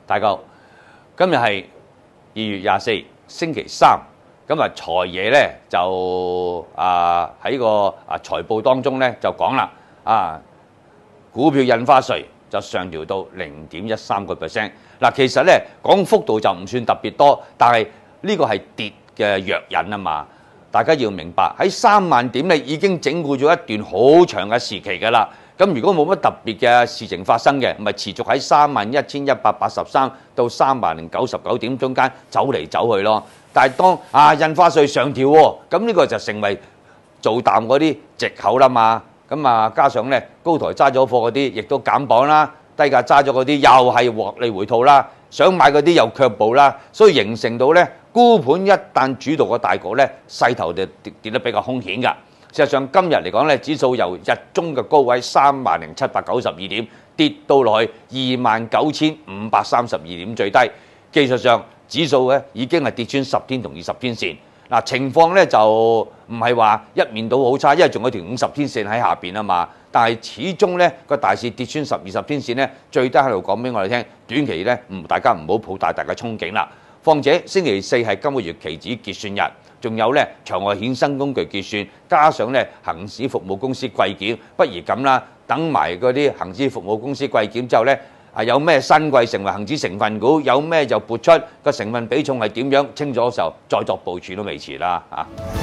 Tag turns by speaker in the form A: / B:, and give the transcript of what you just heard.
A: 大家好，今日係2月24星期三，咁啊財爺咧就喺個財報當中咧就講啦，股票印花稅就上調到0.13%。嗱，其實咧講幅度就唔算特別多，但係呢個係跌嘅藥引啊嘛。大家要明白喺3萬點咧已經整固咗一段好長嘅時期㗎啦。咁如果冇乜特別嘅事情發生嘅，咪持續喺31,183到30,099點中間走嚟走去咯。但係當印花稅上調喎，咁呢個就成為做淡嗰啲藉口啦嘛。咁加上咧高台揸咗貨嗰啲亦都減磅啦，低價揸咗嗰啲又係獲利回吐啦，想買嗰啲又卻步啦，所以形成到咧沽盤一旦主導個大局咧，勢頭就跌得比較兇險㗎。事實上今日嚟講咧，指數由日中嘅高位30,792點跌到落去29,532點最低，技術上指數咧已經係跌穿10天同20天線。嗱，情況咧就唔係話一面倒好差，因為仲有條50天線喺下邊啊嘛。但係始終咧個大市跌穿10、20天線咧，最低喺度講俾我哋聽，短期咧大家唔好抱大嘅憧憬啦。況且星期四係今個月期指結算日，仲有咧場外衍生工具結算，加上咧恆指服務公司季檢，不如咁啦，等埋嗰啲恆指服務公司季檢之後咧，有咩新貴成為恆指成分股，有咩就撥出個成分比重係點樣清楚嘅時候，再作部署都未遲啦嚇。